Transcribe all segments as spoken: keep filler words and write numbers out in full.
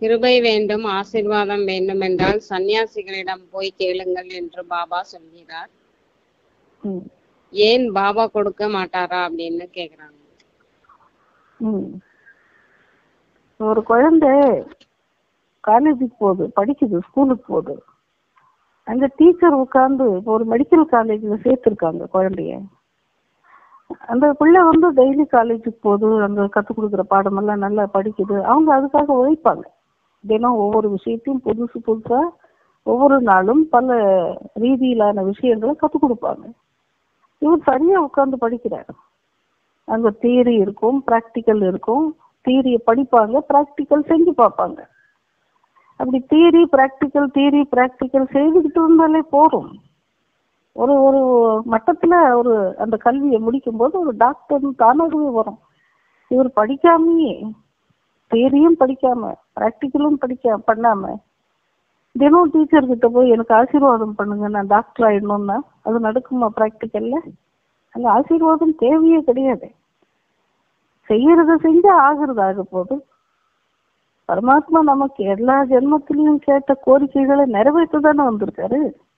கிருபை வேண்டும், ஆசீர்வாதம் வேண்டும் என்றால் சன்னியாசிகளிடம் போய் கேளுங்கள் என்று பாபா சொல்கிறார். ம் ஏன் பாபா கொடுக்க மாட்டாரா அப்படின்னு கேக்குறாங்க. ம் ஒரு குழந்தை காலேஜுக்கு போகுது, படிக்குது, ஸ்கூலுக்கு போகுது. அங்க டீச்சர் உட்காந்து இப்போ ஒரு மெடிக்கல் காலேஜ்ல சேர்த்துருக்காங்க குழந்தைய. அந்த பிள்ளை வந்து டெய்லி காலேஜுக்கு போகுது, அங்க கற்றுக் கொடுக்குற பாடமெல்லாம் நல்லா படிக்குது. அவங்க அதுக்காக உழைப்பாங்க. தினம் ஒவ்வொரு விஷயத்தையும் புதுசு புதுசா ஒவ்வொரு நாளும் பல ரீதியிலான விஷயங்களை கற்றுக் கொடுப்பாங்க. இவர் சரியா உட்காந்து படிக்கிறார். அங்க தியரி இருக்கும், ப்ராக்டிக்கல் இருக்கும். தியரியை படிப்பாங்க, ப்ராக்டிக்கல் செஞ்சு பார்ப்பாங்க. அப்படி தியரி ப்ராக்டிக்கல் தியரி ப்ராக்டிக்கல் செய்துக்கிட்டு இருந்தாலே போதும். ஒரு ஒரு மட்டத்துல ஒரு அந்த கல்வியை முடிக்கும் போது ஒரு டாக்டர் தானாகவே வரும். இவர் படிக்காமையே, தியரியும் படிக்காம ப்ராக்டிக்கலும் படிக்க பண்ணாம தினம் டீச்சர் கிட்ட போய் எனக்கு ஆசீர்வாதம் பண்ணுங்க, நான் டாக்டர் ஆயிடணும்னா அது நடக்குமா? ப்ராக்டிக்கல்ல அந்த ஆசீர்வாதம் தேவையே கிடையாது. செய்யறத செஞ்சா ஆகுறது ஆக போது. பரமாத்மா நமக்கு எல்லா ஜென்மத்திலையும் கேட்ட கோரிக்கைகளை நிறைவேற்ற தானே வந்திருக்காரு.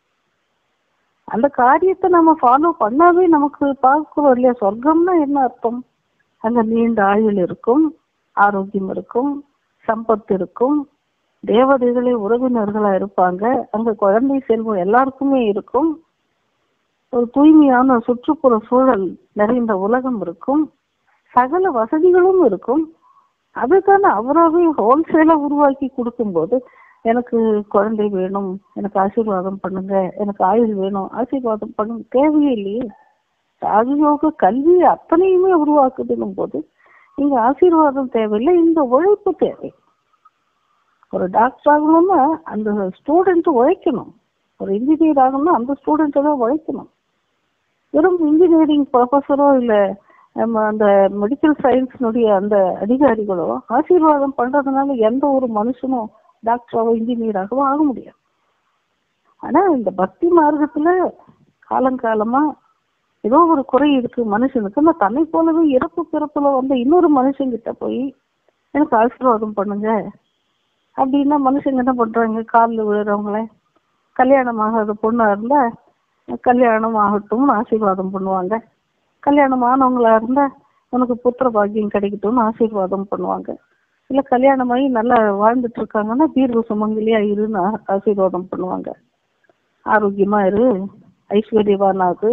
அந்த காரியத்தை நம்ம ஃபாலோ பண்ணாவே நமக்கு பார்க்கிறோம் இல்லையா? சொர்க்கம்னா என்ன அர்த்தம்? அங்க நீண்ட ஆயுள் இருக்கும், ஆரோக்கியம் இருக்கும், சம்பத்து இருக்கும், தேவதைகளே உறவினர்களா இருப்பாங்க, அங்க குழந்தை செல்வம் எல்லாருக்குமே இருக்கும், ஒரு தூய்மையான சுற்றுப்புற சூழல் நிறைந்த உலகம் இருக்கும், சகல வசதிகளும் இருக்கும். அதுக்கான அவராகவே ஹோல்சேலா உருவாக்கி கொடுக்கும்போது எனக்கு குழந்தை வேணும், எனக்கு ஆசீர்வாதம் பண்ணுங்க, எனக்கு ஆயுள் வேணும், ஆசீர்வாதம் பண்ணுங்க தேவையே இல்லையே. ராஜயோக கல்வி அத்தனையுமே உருவாக்குதுன்னும் போது இங்க ஆசீர்வாதம் தேவையில்லை, இந்த உழைப்பு தேவை. ஒரு டாக்டர் ஆகணும்னா அந்த ஸ்டூடெண்ட் உழைக்கணும், ஒரு இன்ஜினியர் ஆகணும்னா அந்த ஸ்டூடெண்ட் தான் உழைக்கணும். வெறும் இன்ஜினியரிங் ப்ரொஃபஸரோ இல்லை நம்ம அந்த மெடிக்கல் சயின்ஸ்னுடைய அந்த அதிகாரிகளோ ஆசீர்வாதம் பண்றதுனால எந்த ஒரு மனுஷனும் டாக்டராகவோ இன்ஜினியராகவோ ஆக முடியாது. ஆனா இந்த பக்தி மார்க்கத்துல காலங்காலமா ஏதோ ஒரு குறை இருக்கு மனுஷனுக்கு. நான் தன்னை போலவே இறப்பு பிறப்புல வந்து இன்னொரு மனுஷங்கிட்ட போய் எனக்கு ஆசீர்வாதம் பண்ணுங்க அப்படின்னா மனுஷங்க என்ன பண்றாங்க? காலில் விழுறவங்கள, கல்யாணம் ஆகாத பொண்ணா இருந்தா கல்யாணம் ஆகட்டும்னு ஆசீர்வாதம் பண்ணுவாங்க, கல்யாணம் ஆனவங்களா இருந்தா உனக்கு புத்திர பாக்கியம் கிடைக்கட்டும்னு ஆசீர்வாதம் பண்ணுவாங்க, இல்ல கல்யாணம் ஆகி நல்லா வாழ்ந்துட்டு இருக்காங்கன்னா தீர்வு சுமங்கலியா இருன்னு ஆசீர்வாதம் பண்ணுவாங்க, ஆரோக்கியமா இரு, ஐஸ்வர்யவானாகு,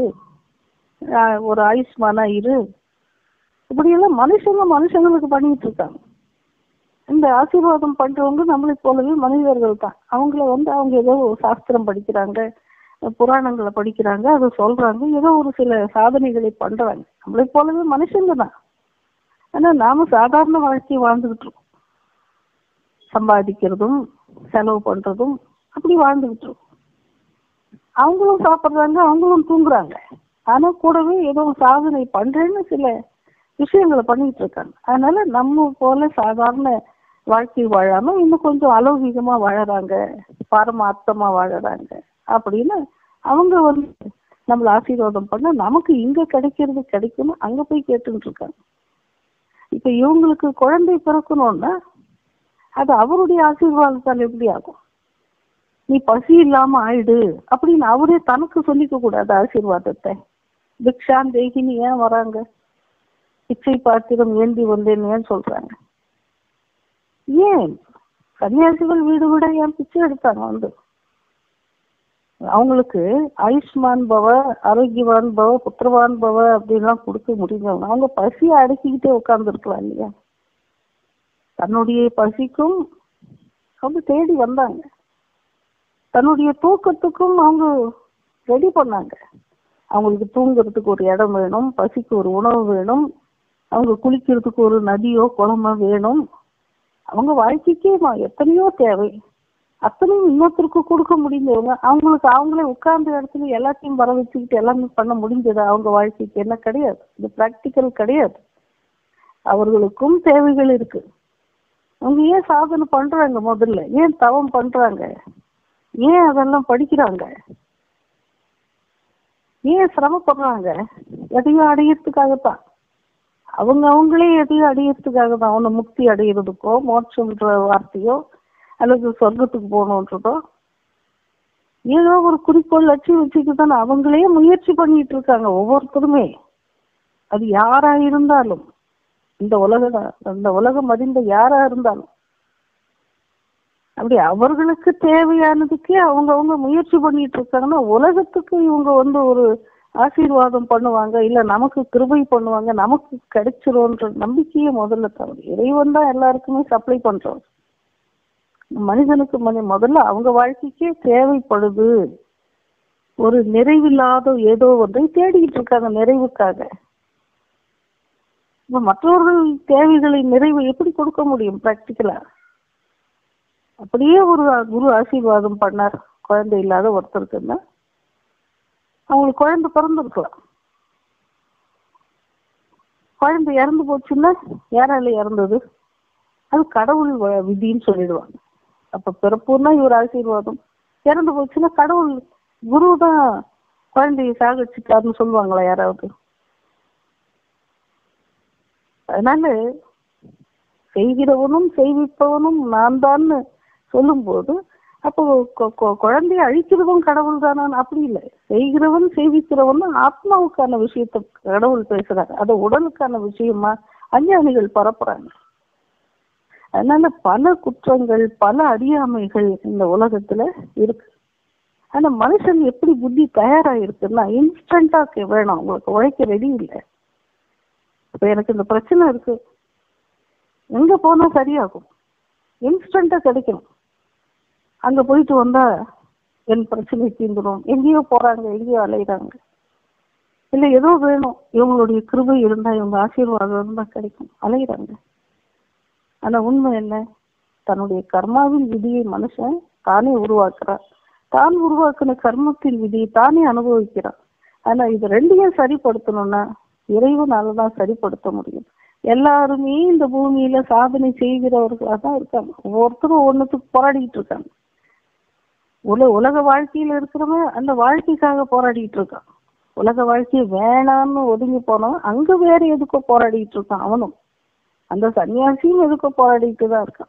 ஒரு ஆயுஷ்மானா இரு. இப்படியெல்லாம் மனுஷங்க மனுஷங்களுக்கு பண்ணிட்டு இருக்காங்க. இந்த ஆசீர்வாதம் பண்றவங்க நம்மளை போலவே மனிதர்கள் தான். அவங்கள வந்து அவங்க ஏதோ சாஸ்திரம் படிக்கிறாங்க, புராணங்களை படிக்கிறாங்க, அதை சொல்றாங்க, ஏதோ ஒரு சில சாதனைகளை பண்றாங்க. நம்மளை போலவே மனுஷங்க தான். ஆனா நாம சாதாரண வாழ்க்கையை வாழ்ந்துகிட்டு இருக்கோம், சம்பாதிக்கிறதும் செலவு பண்றதும் அப்படி வாழ்ந்துகிட்டு இருக்கோம். அவங்களும் சாப்பிட்றாங்க, அவங்களும் தூங்குறாங்க, ஆனா கூடவே ஏதோ சாதனை பண்றேன்னு சில விஷயங்களை பண்ணிட்டு இருக்காங்க. அதனால நம்ம போல சாதாரண வாழ்க்கை வாழாம இன்னும் கொஞ்சம் அலௌகிகமா வாழறாங்க, பரமார்த்தமா வாழறாங்க அப்படின்னு அவங்க வந்து நம்மள ஆசீர்வாதம் பண்ண நமக்கு இங்க கிடைக்கிறது கிடைக்கணும் அங்க போய் கேட்டுட்டு இருக்காங்க. இப்ப இவங்களுக்கு குழந்தை பிறக்கணும்னா அது அவருடைய ஆசீர்வாதத்தால் எப்படி ஆகும்? நீ பசி இல்லாம ஆயிடு அப்படின்னு அவரே தனக்கு சொல்லிக்க கூடாது ஆசீர்வாதத்தை. பிக்ஷான் தேகினி ஏன் வராங்க? பிச்சை பாத்திரம் ஏந்தி வந்தேன்னு ஏன் சொல்றாங்க? ஏன் சன்னியாசிகள் வீடு விட ஏன் பிச்சை எடுத்தாங்க? வந்து அவங்களுக்கு ஆயுஷ்மான் பவ, ஆரோக்கியவான் பவ, புத்திரவான் பவ அப்படின்லாம் கொடுக்க முடிஞ்சவங்க அவங்க பசியை அடக்கிக்கிட்டே உட்கார்ந்து இருக்கலாம் இல்லையா? தன்னுடைய பசிக்கும் அவங்க தேடி வந்தாங்க, தன்னுடைய தூக்கத்துக்கும் அவங்க ரெடி பண்ணாங்க. அவங்களுக்கு தூங்குறதுக்கு ஒரு இடம் வேணும், பசிக்கு ஒரு உணவு வேணும், அவங்க குளிக்கிறதுக்கு ஒரு நதியோ குளமோ வேணும். அவங்க வாழ்க்கைக்கே எத்தனையோ தேவை, அத்தனையும் இன்னொருத்தருக்கு கொடுக்க முடிஞ்சவங்க. அவங்களுக்கு அவங்களே உட்கார்ந்த இடத்துல எல்லாத்தையும் வர வச்சுக்கிட்டு எல்லாமே பண்ண முடிஞ்சது அவங்க வாழ்க்கைக்கு என்ன கிடையாது. இது பிராக்டிக்கல் கிடையாது. அவர்களுக்கும் தேவைகள் இருக்கு. அவங்க ஏன் சாதனை பண்றாங்க? முதல்ல ஏன் தவம் பண்றாங்க? ஏன் அதெல்லாம் படிக்கிறாங்க? ஏன் சிரமப்படுறாங்க? எதையும் அடையிறதுக்காகத்தான். அவங்க அவங்களே எதையும் அடையிறதுக்காக தான். ஒண்ணு முக்தி அடையிறதுக்கோ மோட்சம்ன்ற வார்த்தையோ அல்லது சொர்க்கத்துக்கு போகணுன்றதோ ஏதோ ஒரு குறிக்கோள் லட்சியம் வச்சுட்டு தானே அவங்களே முயற்சி பண்ணிட்டு இருக்காங்க ஒவ்வொருத்தருமே. அது யாரா இருந்தாலும், இந்த உலக இந்த உலகம் அறிந்த யாரா இருந்தாலும் அப்படி அவர்களுக்கு தேவையானதுக்கே அவங்க அவங்க முயற்சி பண்ணிட்டு இருக்காங்கன்னா உலகத்துக்கு இவங்க வந்து ஒரு ஆசீர்வாதம் பண்ணுவாங்க, இல்ல நமக்கு கிருபை பண்ணுவாங்க, நமக்கு கிடைச்சிரும்ன்ற நம்பிக்கையே முதல்ல தவிர இறைவன் தான் எல்லாருக்குமே சப்ளை பண்றோம். மனிதனுக்கு மனி முதல்ல அவங்க வாழ்க்கைக்கே தேவைப்படுது. ஒரு நிறைவில்லாத ஏதோ ஒன்றை தேடிக்கிட்டு இருக்காங்க நிறைவுக்காக. இப்ப மற்றவர்கள் தேவைகளை நிறைவு எப்படி கொடுக்க முடியும் பிராக்டிக்கலா? அப்படியே ஒரு குரு ஆசீர்வாதம் பண்ணார் குழந்தை இல்லாத ஒருத்தருக்குன்னா அவங்களுக்கு குழந்தை பிறந்திருக்கலாம். குழந்தை இறந்து போச்சுன்னா யாரால இறந்தது? அது கடவுள் விதின்னு சொல்லிடுவாங்க. அப்ப பிறப்புன்னா இவர் ஆசீர்வாதம், இறந்து போச்சுன்னா கடவுள் குரு தான் குழந்தைய சாகடிச்சுட்டாருன்னு சொல்லுவாங்களா யாராவது? அதனால செய்கிறவனும் செய்விப்பவனும் நான் தான் சொல்லும் போது அப்போ குழந்தைய அழிக்கிறவன் கடவுள் தானே? அப்படி இல்லை. செய்கிறவன் செய்விக்கிறவன் ஆத்மாவுக்கான விஷயத்த கடவுள் பேசுறாரு, அது உடலுக்கான விஷயமா அஞ்ஞானிகள் பரப்புறாங்க. அதனால பல குற்றங்கள் பல அறியாமைகள் இந்த உலகத்துல இருக்கு. ஆனா மனுஷன் எப்படி புத்தி தயாராயிருக்குன்னா இன்ஸ்டன்டா வேணும், உங்களுக்கு உழைக்க ரெடி இல்லை. இப்ப எனக்கு இந்த பிரச்சனை இருக்கு, எங்க போனா சரியாகும், இன்ஸ்டன்டா கிடைக்கணும். அங்க போயிட்டு வந்தா என் பிரச்சனை தீர்ந்துடும். எங்கேயோ போறாங்க, எங்கேயோ அலையிறாங்க. இல்ல ஏதோ வேணும், இவங்களுடைய கிருபை இருந்தா இவங்க ஆசீர்வாதம் இருந்தா கிடைக்கும், அலையிறாங்க. ஆனா உண்மை என்ன? தன்னுடைய கர்மாவின் விதியை மனுஷன் தானே உருவாக்குறான். தான் உருவாக்குன கர்மத்தின் விதியை தானே அனுபவிக்கிறான். ஆனா இது ரெண்டையும் சரிப்படுத்தணும்னா இறைவனாலதான் சரிப்படுத்த முடியும். எல்லாருமே இந்த பூமியில சாதனை செய்கிறவர்களா தான் இருக்காங்க. ஒவ்வொருத்தரும் ஒண்ணுத்துக்கு போராடிட்டு இருக்காங்க. உல உலக வாழ்க்கையில இருக்கிறவன் அந்த வாழ்க்கைக்காக போராடிட்டு இருக்கான். உலக வாழ்க்கையை வேணான்னு ஒதுங்கி போனவன் அங்க வேற எதுக்கோ போராடிட்டு இருக்கான். அவனும் அந்த சன்னியாசியும் எதுக்கோ போராடிட்டு தான் இருக்கான்.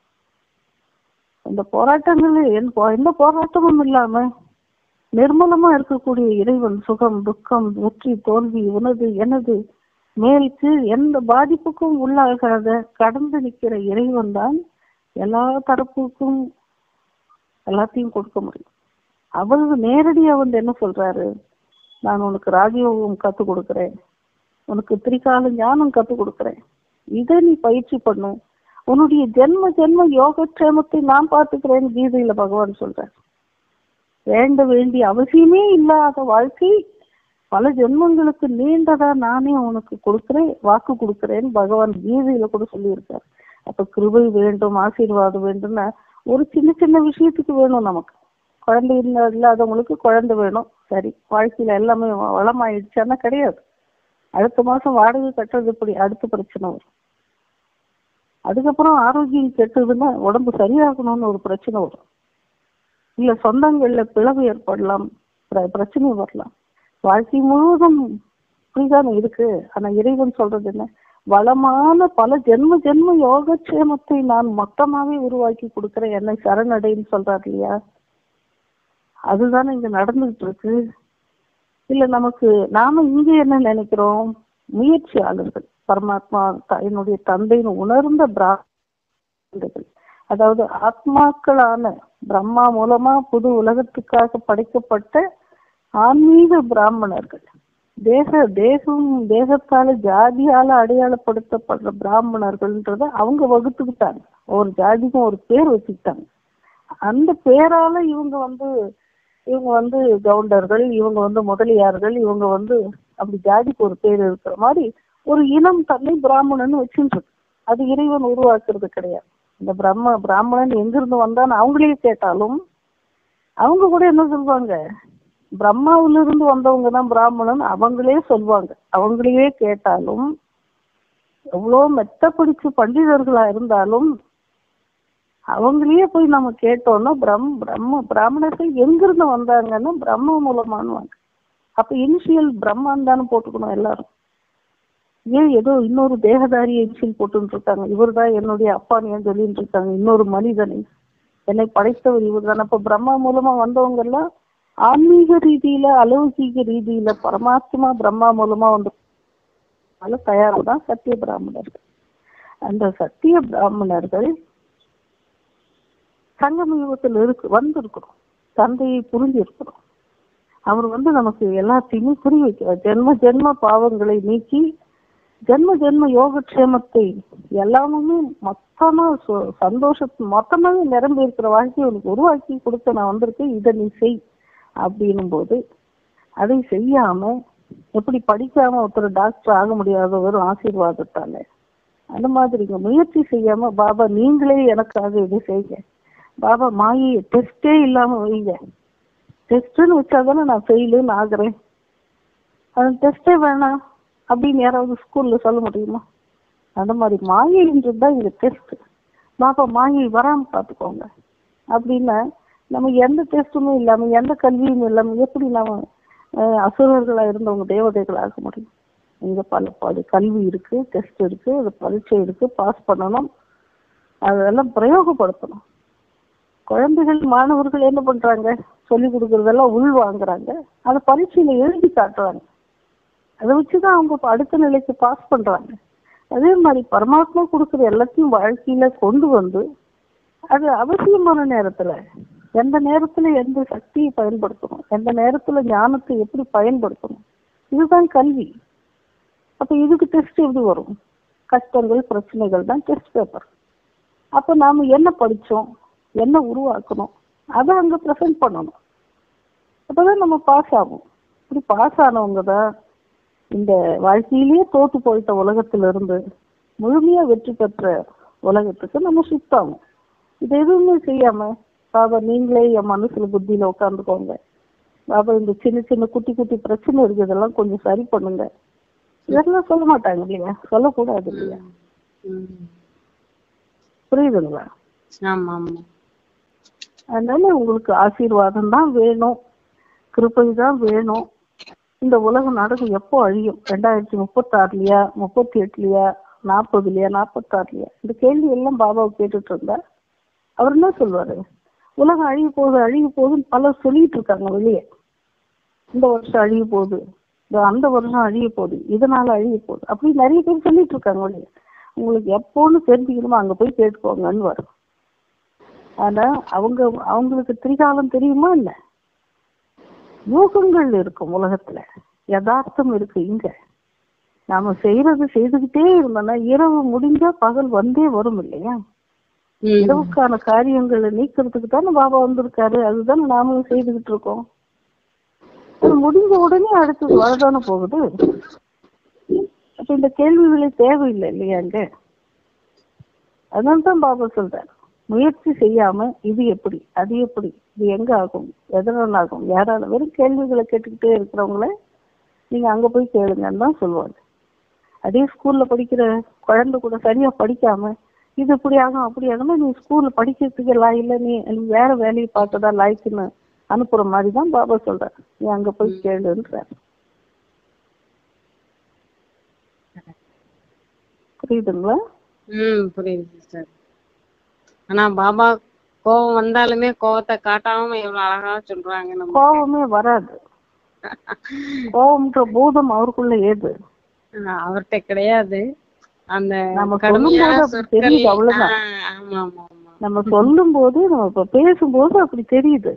இந்த போராட்டங்கள் எந்த போராட்டமும் இல்லாம நிர்மலமா இருக்கக்கூடிய இறைவன் சுகம் துக்கம் வெற்றி தோல்வி உனது எனது மேலுக்கு எந்த பாதிப்புக்கும் உள்ளாகாத கடந்து நிற்கிற இறைவன் தான் எல்லா தரப்புக்கும் எல்லாத்தையும் கொடுக்க முடியும். அவரு நேரடியா வந்து என்ன சொல்றாரு? நான் உனக்கு ராஜயோகம் கத்து கொடுக்குறேன், உனக்கு திரிகால ஞானம் கத்து கொடுக்குறேன், இதை நீ பயிற்சி பண்ணும், உன்னுடைய ஜென்ம ஜென்ம யோகக்ஷேமத்தை நான் பார்த்துக்கிறேன்னு கீதையில பகவான் சொல்றார். வேண்ட வேண்டிய அவசியமே இல்லாத வாழ்க்கை பல ஜென்மங்களுக்கு நீண்டதா நானே உனக்கு கொடுக்குறேன், வாக்கு கொடுக்குறேன்னு பகவான் கீதையில கூட சொல்லியிருக்காரு. அப்ப கிருபை வேண்டும், ஆசீர்வாதம் வேண்டும்னா ஒரு சின்ன சின்ன விஷயத்துக்கு வேணும். நமக்கு குழந்தை இல்லாதவங்களுக்கு குழந்தை வேணும், சரி. வாழ்க்கையில எல்லாமே வளமாயிடுச்சான்னா கிடையாது. அடுத்த மாசம் வாடகை கட்டுறது இப்படி அடுத்த பிரச்சனை வரும். அதுக்கப்புறம் ஆரோக்கியம் கெட்டதுன்னா உடம்பு சரியாகணும்னு ஒரு பிரச்சனை வரும். இல்ல சொந்தங்கள்ல பிளவு ஏற்படலாம், பிரச்சனை வரலாம். வாழ்க்கை முழுவதும் இப்படிதானே இருக்கு. ஆனா இறைவன் சொல்றது என்ன? வளமான பல ஜென்ம ஜென்ம யோகக்ஷேமத்தை நான் மொத்தமாவே உருவாக்கி கொடுக்குறேன், என்னை சரணடைன்னு சொல்றாரு இல்லையா? அதுதானே இங்க நடந்துகிட்டு இருக்கு. இல்ல நமக்கு நாம இங்க என்ன நினைக்கிறோம்? முயற்சியாளர்கள், பரமாத்மா என்னுடைய தந்தைன்னு உணர்ந்த பிராமணர்கள், அதாவது ஆத்மாக்களான பிரம்மா மூலமா புது உலகத்துக்காக படைக்கப்பட்ட ஆன்மீக பிராமணர்கள், தேச தேசம் தேசத்தால ஜாதியால அடையாளப்படுத்தப்படுற பிராமணர்கள்ன்றத அவங்க வகுத்துக்கிட்டாங்க. ஒரு ஜாதிக்கும் ஒரு பேர் வச்சுக்கிட்டாங்க. அந்த பேரால இவங்க வந்து இவங்க வந்து கவுண்டர்கள், இவங்க வந்து முதலியார்கள், இவங்க வந்து அப்படி ஜாதிக்கு ஒரு பேர் இருக்கிற மாதிரி ஒரு இனம் தன்னை பிராமணன் வச்சுட்டு. அது இறைவன் உருவாக்குறது கிடையாது. இந்த பிரம்ம பிராமணன் எங்கிருந்து வந்தான்னு அவங்களே கேட்டாலும் அவங்க கூட என்ன சொல்லுவாங்க? பிரம்மாவிலிருந்து வந்தவங்க தான் பிராமணன் அவங்களே சொல்லுவாங்க. அவங்களையே கேட்டாலும் எவ்வளோ மெத்த பிடிச்சு பண்டிதர்களா இருந்தாலும் அவங்களையே போய் நம்ம கேட்டோம்னா பிரம் பிரம்ம பிராமணர்கள் எங்கிருந்து வந்தாங்கன்னா பிரம்ம மூலமானுவாங்க. அப்ப இனிஷியல் பிரம்மான் தானே போட்டுக்கணும் எல்லாரும். ஏன் ஏதோ இன்னொரு தேகதாரியை இனிஷியல் போட்டுன்னு இருக்காங்க? இவர் தான் என்னுடைய அப்பான்னு ஏன் சொல்லிட்டு இருக்காங்க இன்னொரு மனிதனை? என்னை படைத்தவர் இவர் தானே. இப்ப பிரம்மா மூலமா வந்தவங்க எல்லாம் ஆன்மீக ரீதியில அலௌகீக ரீதியில பரமாத்மா பிரம்மா மூலமா வந்து தயார்தான் சத்திய பிராமணர்கள். அந்த சத்திய பிராமணர்கள் சங்கம யுகத்தில் இருக்கு வந்திருக்கிறோம், தந்தையை புரிஞ்சு இருக்கிறோம். அவர் வந்து நமக்கு எல்லாத்தையுமே புரிய வைக்கிறார். ஜென்ம ஜென்ம பாவங்களை நீக்கி ஜென்ம ஜென்ம யோகக்ஷேமத்தை எல்லாமே மொத்தமா சந்தோஷத்து மொத்தமாவே நிரம்பி இருக்கிற வாழ்க்கையை உனக்கு உருவாக்கி கொடுக்க நான் வந்திருக்கேன், இதை நீ செய் அப்படின்னும் போது அதை செய்யாம எப்படி படிக்காம ஒருத்தர் டாக்டர் ஆக முடியாத வெறும் ஆசீர்வாதத்தால அந்த மாதிரிங்க முயற்சி செய்யாம பாபா நீங்களே எனக்காக இது செய்யுங்க, பாபா மாயை டெஸ்டே இல்லாம வைங்க, டெஸ்ட்னு வச்சாதானே நான் ஃபெயிலுன்னு ஆகுறேன், அது டெஸ்டே வேணாம் அப்படின்னு யாராவது ஸ்கூல்ல சொல்ல முடியுமா? அந்த மாதிரி மாயைன்றது தான் இங்க டெஸ்ட். பாப்பா மாயை வராம பார்த்துக்கோங்க அப்படின்னா நம்ம எந்த டெஸ்ட்டுமே இல்லாம எந்த கல்வியும் இல்லாம எப்படி நாம அசுரர்களா இருந்தவங்க தேவதைகள் ஆக முடியும்? இங்க பல பல கல்வி இருக்கு, டெஸ்ட் இருக்கு, அது பரீட்சை இருக்கு, பாஸ் பண்ணணும், அதெல்லாம் பிரயோகப்படுத்தணும். குழந்தைகள் மாணவர்கள் என்ன பண்றாங்க, சொல்லி கொடுக்கறதெல்லாம் உள் வாங்குறாங்க, அதை பரீட்சையில எழுதி காட்டுறாங்க, அதை வச்சுதான் அவங்க அடுத்த நிலைக்கு பாஸ் பண்றாங்க. அதே மாதிரி பரமாத்மா கொடுக்குற எல்லாத்தையும் வாழ்க்கையில கொண்டு வந்து அது அவசியமான நேரத்துல எந்த நேரத்துல எந்த சக்தியை பயன்படுத்தணும், எந்த நேரத்துல ஞானத்தை எப்படி பயன்படுத்தணும், இதுதான் கல்வி. அப்ப இதுக்கு டெஸ்ட் எப்படி வரும்? கஷ்டங்கள் பிரச்சனைகள் தான் டெஸ்ட் பேப்பர். அப்ப நாம என்ன படிச்சோம், என்ன உருவாக்கணும், அதை அங்க ப்ரெசென்ட் பண்ணணும். அப்பதான் நம்ம பாஸ் ஆகும். இப்படி பாஸ் ஆனவங்க தான் இந்த வாழ்க்கையிலேயே தோத்து போயிட்ட உலகத்துல இருந்து முழுமையா வெற்றி பெற்ற உலகத்துக்கு நம்ம ஷிஃப்ட் ஆகும். இது எதுவுமே செய்யாம பாபா நீங்களே என் மனசுல புத்தியில உட்காந்துக்கோங்க, பாபா இந்த சின்ன சின்ன குட்டி குட்டி பிரச்சனை இருக்கு இதெல்லாம் கொஞ்சம் சரி பண்ணுங்க, இதெல்லாம் சொல்ல மாட்டாங்க இல்லையா, சொல்லக்கூடாது இல்லையா? புரியுதுங்களா? அதனால உங்களுக்கு ஆசீர்வாதம் தான் வேணும், கிருபை தான் வேணும். இந்த உலக நாடகம் எப்போ அழியும்? ரெண்டாயிரத்தி முப்பத்தி ஆறுலயா முப்பத்தி எட்டுலயா நாற்பதுலயா நாற்பத்தாறுலயா? இந்த கேள்வி எல்லாம் பாபாவை கேட்டுட்டு இருந்தா அவர் என்ன சொல்வாரு? உலகம் அழிய போகுது அழிய போகுதுன்னு பலர் சொல்லிட்டு இருக்காங்க வெளியே. இந்த வருஷம் அழிய போகுது, அந்த வருஷம் அழிய போகுது, இதனால அழிய போகுது, அப்படி நிறைய பேர் சொல்லிட்டு இருக்காங்க வெளியே. உங்களுக்கு எப்போன்னு தெரிஞ்சுக்கணுமோ அங்க போய் கேட்டுக்கோங்கன்னு வரும். ஆனா அவங்க அவங்களுக்கு திரிகாலம் தெரியுமா இல்ல? யோகங்கள் இருக்கும் உலகத்துல, யதார்த்தம் இருக்கு. இங்க நாம செய்யறது செய்துகிட்டே இருந்தோம்னா இரவு முடிஞ்சா பகல் வந்தே வரும் இல்லையா? இரவுக்கான காரியங்களை நீக்கிறதுக்கு தானே பாபா வந்திருக்காரு, அதுதானே நாமளும் செய்துகிட்டு இருக்கோம். அது முடிஞ்ச உடனே அடுத்தது வரதானே போகுது. அப்ப இந்த கேள்விகளே தேவையில்லை இல்லையா அங்க? அதனால்தான் பாபா சொல்றாரு, முயற்சி செய்யாம இது எப்படி அது எப்படி இது எங்க ஆகும் எதனால ஆகும் யாரால, வெறும் கேள்விகளை கேட்டுக்கிட்டே இருக்கிறவங்கள நீங்க அங்க போய் கேளுங்கன்னு தான் சொல்லுவாங்க. அதே ஸ்கூல்ல படிக்கிற குழந்தை கூட சரியா படிக்காம இது இப்படி ஆகும் அப்படி ஆகும்னா நீ ஸ்கூல்ல படிக்கிறதுக்கு லாயில்ல, நீ நீ வேற வேலையை பார்த்ததா லாய்க்குன்னு அனுப்புற மாதிரி தான் பாபா சொல்ற, நீ அங்க போய் கேளுன்ற. புரியுதுங்களா? ம் புரியுது சிஸ்டர். ஆனா பாபா கோபம் வந்தாலுமே கோபத்தை காட்டாம எவ்வளவு அழகா சொல்றாங்க. நம்ம கோபமே வராது, கோபம்ன்ற பூதம் அவருக்குள்ள ஏது, அவர்கிட்ட கிடையாது. அந்த நம்ம சொல்லும் போது அப்படி தெரியுது, அவ்வளவுதான். நம்ம சொல்லும் போது நம்ம இப்ப பேசும்போது அப்படி தெரியுது.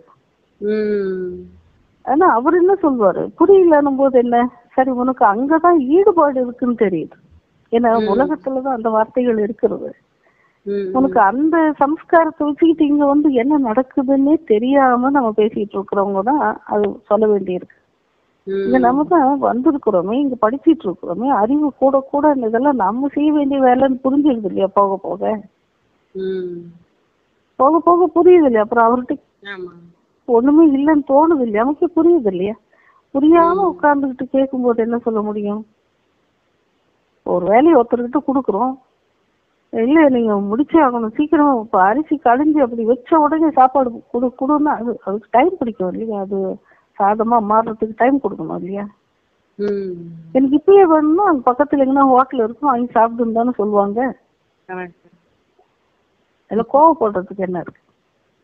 ஆனா அவர் என்ன சொல்வாரு, புரியலன்னும் போது என்ன, சரி உனக்கு அங்கதான் ஈடுபாடு இருக்குன்னு தெரியுது. ஏன்னா உலகத்துலதான் அந்த வார்த்தைகள் இருக்கிறது. உனக்கு அந்த சம்ஸ்காரத்தை வச்சுக்கிட்டு இங்க வந்து என்ன நடக்குதுன்னே தெரியாம நம்ம பேசிட்டு இருக்கிறவங்க தான் அது சொல்ல வேண்டியிருக்கு. இங்க நம்ம தான் வந்திருக்கிறோமே, இங்க படிச்சுட்டு இருக்கிறோமே, அறிவு கூட கூட இதெல்லாம் நம்ம செய்ய வேண்டிய வேலைன்னு புரிஞ்சிருது இல்லையா? போக போக போக போக புரியுது இல்லையா? அப்புறம் அவர்கிட்ட ஒண்ணுமே இல்லைன்னு தோணுது இல்லையா? நமக்கு புரியுது இல்லையா? புரியாம உட்கார்ந்துகிட்டு கேட்கும் போது என்ன சொல்ல முடியும்? ஒரு வேலையை ஒருத்தர்கிட்ட கொடுக்குறோம், இல்ல நீங்க முடிச்சே ஆகணும் சீக்கிரமா, இப்ப அரிசி கடைஞ்சி அப்படி வச்ச உடனே சாப்பாடு கொடு கொடுன்னா அது அதுக்கு டைம் பிடிக்கும் இல்லையா? அது சாதமா மாறுறதுக்கு டைம் கொடுக்கணும் இல்லையா? எனக்கு இப்பயே வேணும்னா அங்க பக்கத்துல எங்கன்னா ஹோட்டல் இருக்கும், வாங்கி சாப்பிடுன்னு தானே சொல்லுவாங்க. அதுல கோவப்படுறதுக்கு என்ன இருக்கு?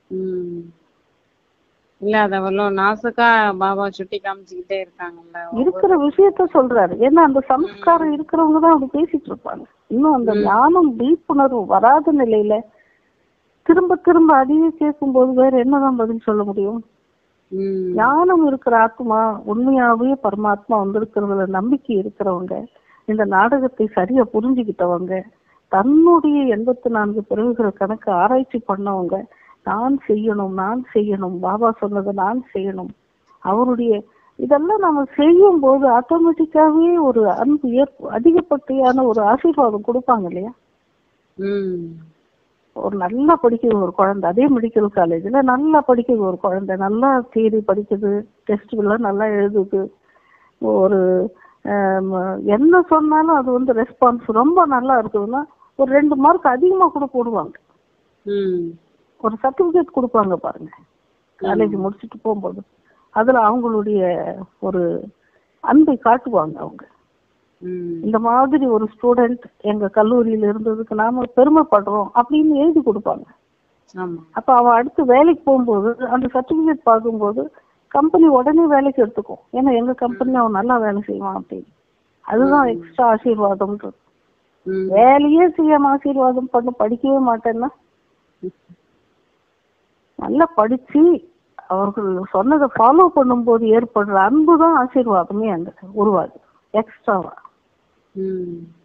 ம். இல்ல அத அவ்வளோ நாசுக்கா பாபா சுட்டி காமிச்சுக்கிட்டே இருக்காங்கல்ல இருக்கிற ஒவ்வொரு விஷயத்த சொல்றாரு. ஏன்னா அந்த சம்ஸ்காரம் ம். இருக்கிறவங்க தான் அப்படி பேசிட்டு இருப்பாங்க. இன்னும் அந்த ம். ஞானம் விழிப்புணர்வு வராத நிலையில திரும்ப திரும்ப அதையே கேட்கும்போது வேற என்னதான் பதில் சொல்ல முடியும்? ம். ஞானம் இருக்கிற ஆத்மா, உண்மையாவே பரமாத்மா வந்திருக்கிறதுல நம்பிக்கை இருக்கிறவங்க, இந்த நாடகத்தை சரியா புரிஞ்சுக்கிட்டவங்க, தன்னுடைய எண்பத்தி நான்கு பிறகுகள் கணக்கு ஆராய்ச்சி பண்ணவங்க, நான் செய்யணும் நான் செய்யணும் பாபா சொன்னதை நான் செய்யணும், அவருடைய இதெல்லாம் நம்ம செய்யும் போது ஆட்டோமேட்டிக்காவே ஒரு அன்பு ஏற்ப அதிகப்பட்டியான ஒரு ஆசீர்வாதம் கொடுப்பாங்க இல்லையா? ம். ஒரு நல்லா படிக்கிற ஒரு குழந்தை, அதே மெடிக்கல் காலேஜ்ல நல்லா படிக்கிற ஒரு குழந்தை, நல்லா தியரி படிக்குது, டெஸ்ட்லாம் நல்லா எழுதுது, ஒரு ஆம், என்ன சொன்னாலும் அது வந்து ரெஸ்பான்ஸ் ரொம்ப நல்லா இருக்குதுன்னா ஒரு ரெண்டு மார்க் அதிகமா கூட போடுவாங்க. ம். ஒரு சர்டிபிகேட் கொடுப்பாங்க பாருங்க காலேஜ் ஆமா. முடிச்சுட்டு போகும்போது, அதுல அவங்களுடைய ஒரு அன்பை காட்டுவாங்க. அவங்க ம். இந்த மாதிரி ஒரு ஸ்டூடெண்ட் எங்க கல்லூரியில இருந்ததுக்கு நாம பெருமைப்படுறோம் அப்படின்னு எழுதி கொடுப்பாங்க. ஆமா. அப்ப அவன் அடுத்து வேலைக்கு போகும்போது அந்த சர்டிபிகேட் பார்க்கும்போது கம்பெனி உடனே வேலைக்கு எடுத்துக்கும். ஏன்னா எங்க கம்பெனில அவன் நல்லா வேலை செய்வான் அப்படின்னு. அதுதான் ம். எக்ஸ்ட்ரா ஆசீர்வாதம்ன்றது. ம். வேலையே செய்யாம ஆசீர்வாதம் பண்ண படிக்கவே மாட்டேன்னா, நல்லா படிச்சு அவர்கள் சொன்னதை ஃபாலோ பண்ணும்போது ஏற்படுற அன்பு தான் ஆசீர்வாதமே அங்க உருவாகுது எக்ஸ்ட்ராவா. ம்.